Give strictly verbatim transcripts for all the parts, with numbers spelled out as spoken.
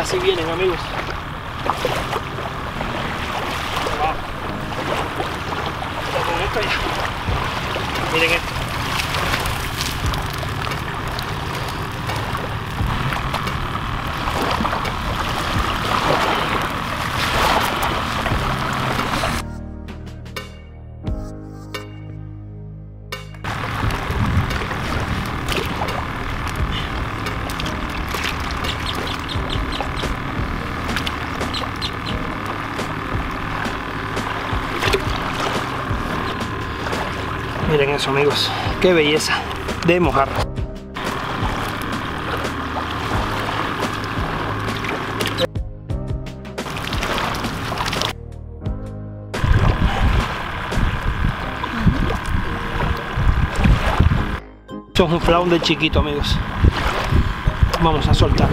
Así vienen, amigos. Wow. Con esto ya. Miren esto. Miren eso, amigos, qué belleza de mojarra. Esto es un flounder chiquito, amigos. Vamos a soltarlo.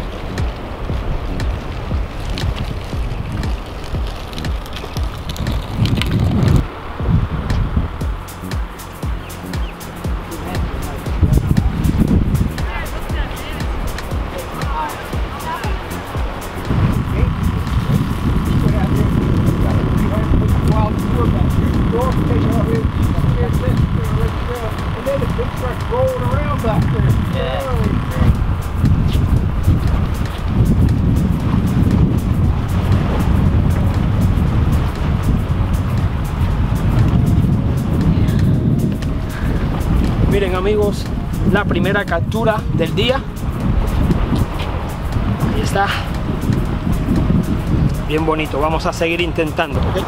Miren, amigos, la primera captura del día. Ahí está. Bien bonito. Vamos a seguir intentando, ¿ok?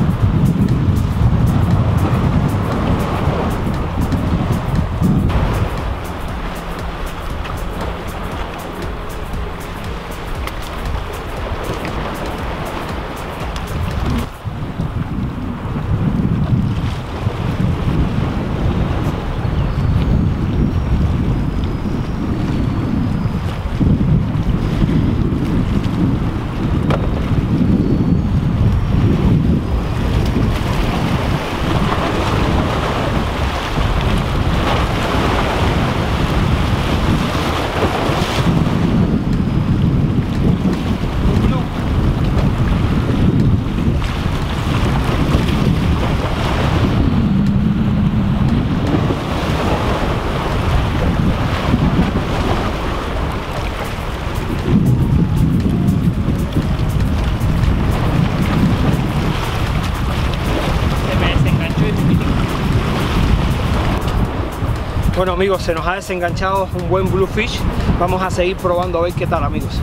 Bueno, amigos, se nos ha desenganchado un buen bluefish. Vamos a seguir probando a ver qué tal, amigos.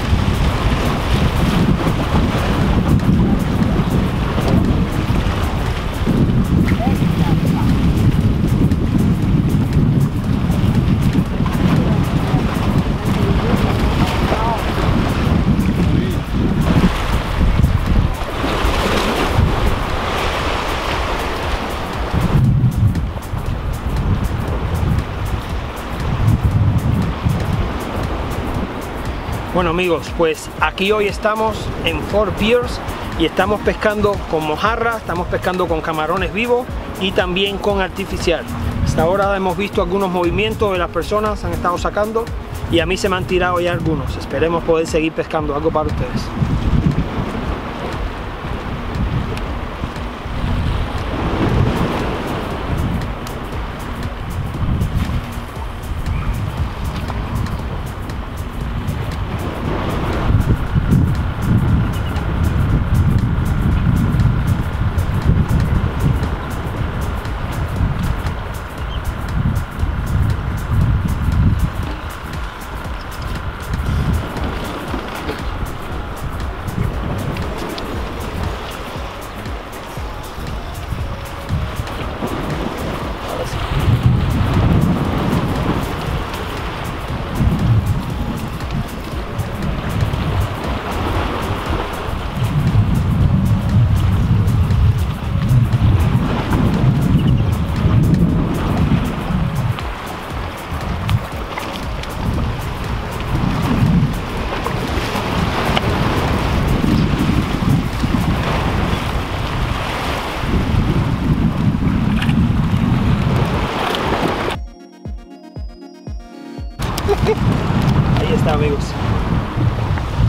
Bueno, amigos, pues aquí hoy estamos en Fort Pierce y estamos pescando con mojarra, estamos pescando con camarones vivos y también con artificial. Hasta ahora hemos visto algunos movimientos de las personas, han estado sacando y a mí se me han tirado ya algunos. Esperemos poder seguir pescando algo para ustedes. Ahí está, amigos.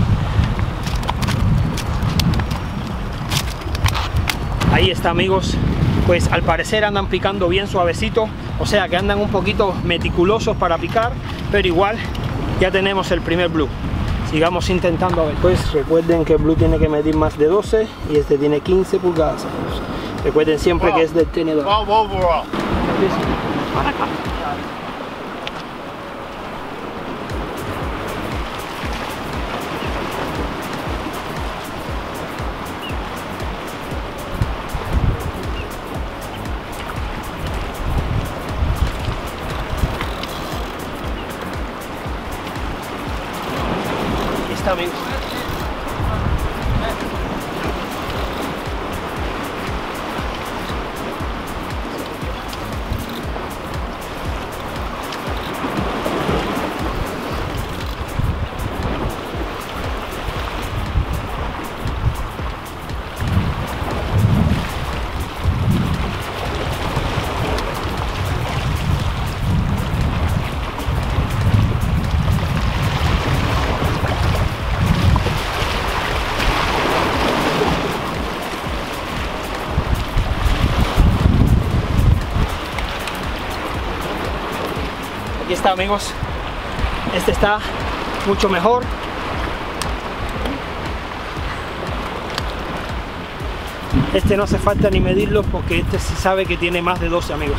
Ahí está, amigos. Pues al parecer andan picando bien suavecito, o sea que andan un poquito meticulosos para picar, pero igual ya tenemos el primer blue. Sigamos intentando a ver. Pues recuerden que el blue tiene que medir más de doce y este tiene quince pulgadas, amigos. Recuerden siempre wow. que es del tenedor. Wow, wow, wow. Para acá. Está, amigos. Aquí está, amigos. Este está mucho mejor. Este no hace falta ni medirlo porque este sí sabe que tiene más de doce, amigos.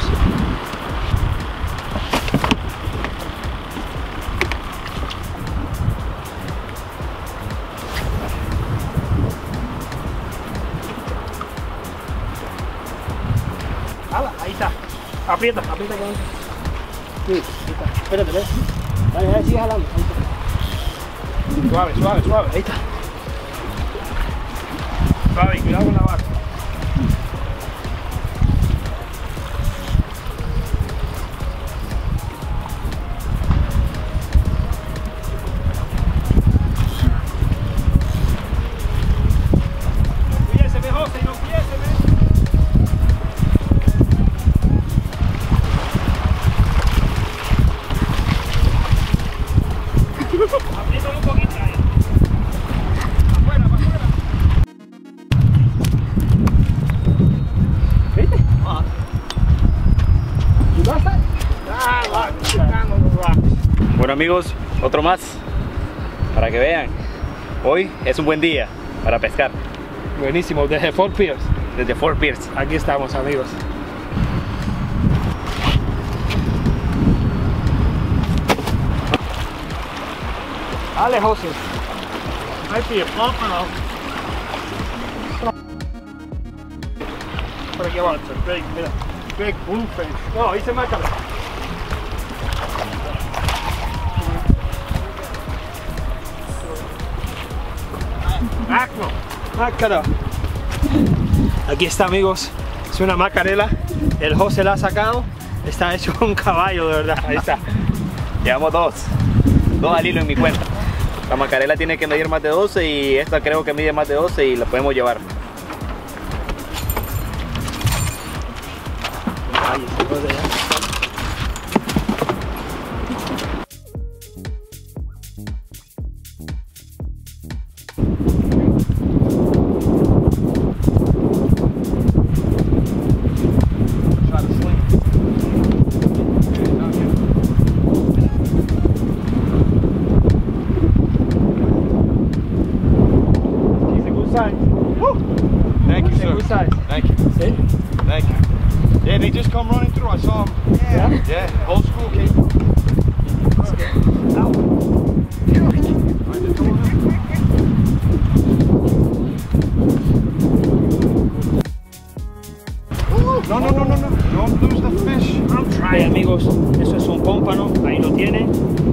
¡Hala! Ahí está. Aprieta, aprieta con esto. Sí, ahí está. Espérate, ¿ves? Dale, dale, sigue jalando. Ahí está. Suave, suave, suave. Ahí está. Suave, cuidado con la barra. Apriétalo un poquito ahí. Afuera, para afuera. ¿Viste? Ah. Bueno, amigos, otro más para que vean. Hoy es un buen día para pescar. Buenísimo, desde Fort Pierce. Desde Fort Pierce. Aquí estamos, amigos. Dale, José. Might be a bump now. Por aquí abajo. It's a big, big bluefish. No, ahí se marca. Mackerel. Mácara. Aquí está, amigos. Es una macarela. El José la ha sacado. Está hecho un caballo, de verdad. Ahí está. Llevamos dos. Dos al hilo en mi cuenta. La macarela tiene que medir más de doce y esta creo que mide más de doce y la podemos llevar. Ay, se puede ya. Size. Woo! Thank you, It's a sir. good size. Thank you. See? Thank you. Yeah, they just come running through. I saw them. Yeah. Yeah, old school kid. No, no, no, no, no. Don't lose the fish. I'm Hey, trying. amigos, eso es un pómpano. Ahí lo tienen.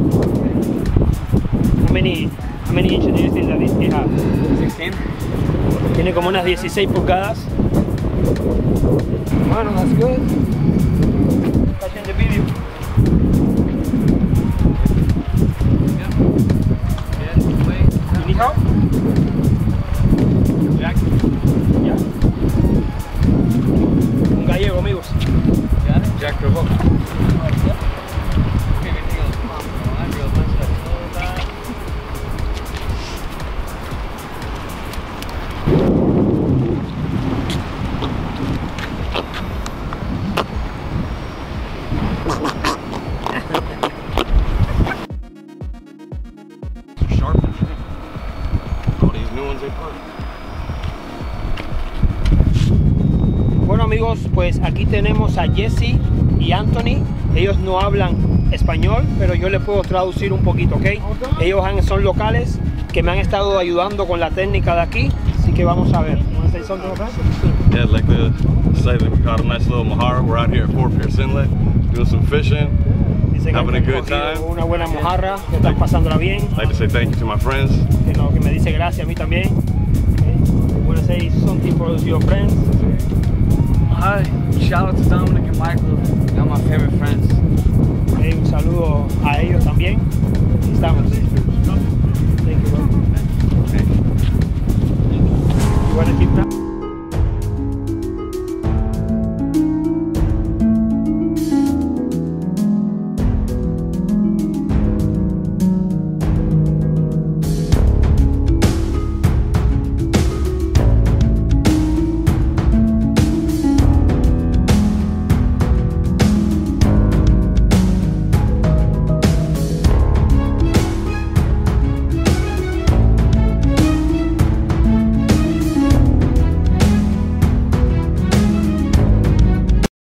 How many, how many inches do you think that it has? sixteen. Tiene como unas dieciséis pulgadas. Bueno, that's good. Catching the video. You need help? Jack. Ya. Un gallego, amigos. Jack probó. pues aquí tenemos a Jesse y Anthony. Ellos no hablan español, pero yo les puedo traducir un poquito, ¿ok? Ellos han, son locales que me han estado ayudando con la técnica de aquí, así que vamos a ver. ¿Wanna say something about that? Yeah, I'd like to say that we caught a nice little mojarra. We're out here at Fort Pierce Inlet doing some fishing, Dicen que having a han good cogido time. una buena mojarra, que están pasándola bien. I'd like to say thank you to my friends. Que, no, que me dice gracias a mí también. Okay. Wanna say something for your friends? Hi, shout out to Dominic and Michael. They're my favorite friends. Okay, un saludo a ellos también. Aquí estamos. Thank you, bro. Okay. You wanna keep that?